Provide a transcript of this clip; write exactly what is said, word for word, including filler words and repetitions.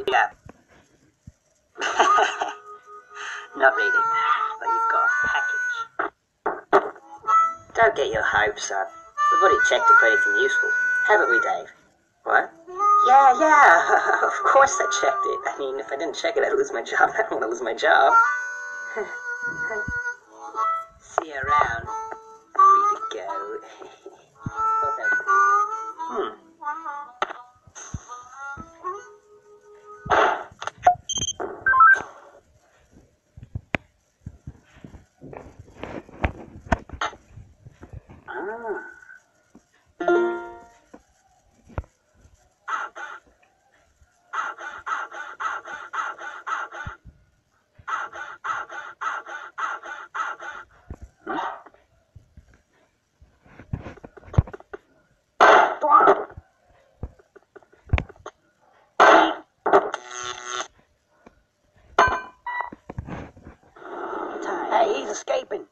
Yeah. Not really, but you've got a package. Don't get your hopes up. We've already checked it for anything useful. Haven't we, Dave? What? Yeah, yeah, of course I checked it. I mean, if I didn't check it, I'd lose my job. I don't want to lose my job. See you around. Free to go. Thought that was cool. Hmm. Hey, he's escaping.